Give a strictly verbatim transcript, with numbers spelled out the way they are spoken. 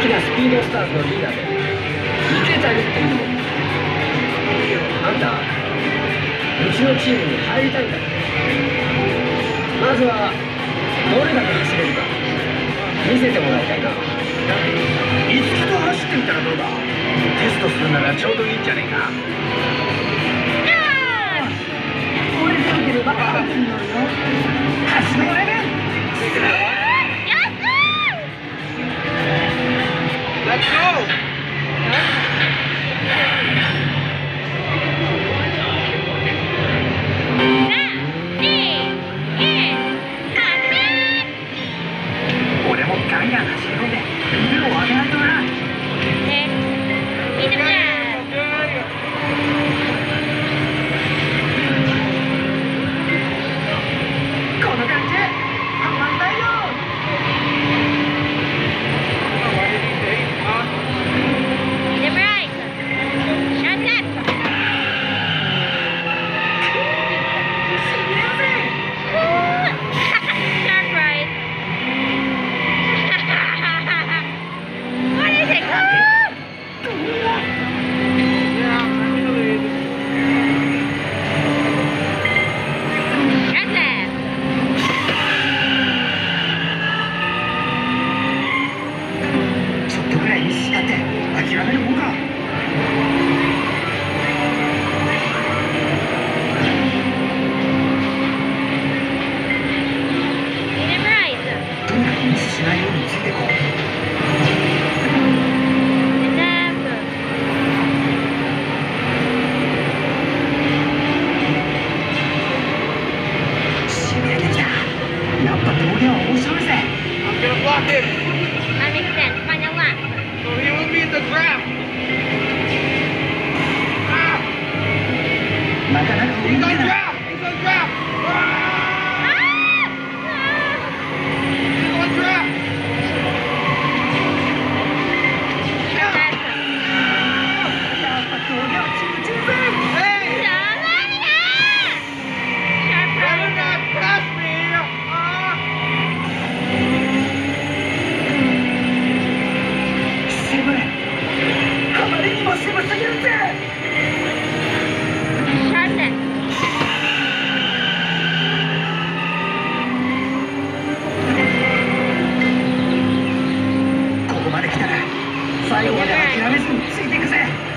的なスピードスターズのリーダーで池谷っていうのも。あんたうちのチームに入りたいんだって。まずはどれだけ走れるか見せてもらいたいな。 いつきと走ってみたらどうだ。テストするならちょうどいいんじゃねえか。俺でよければ走るよ。走れる。Let's go! 俺もガンガン走り込んで腕を上げないとな。この感じたまんないよ。最後まで諦めずについていくぜ。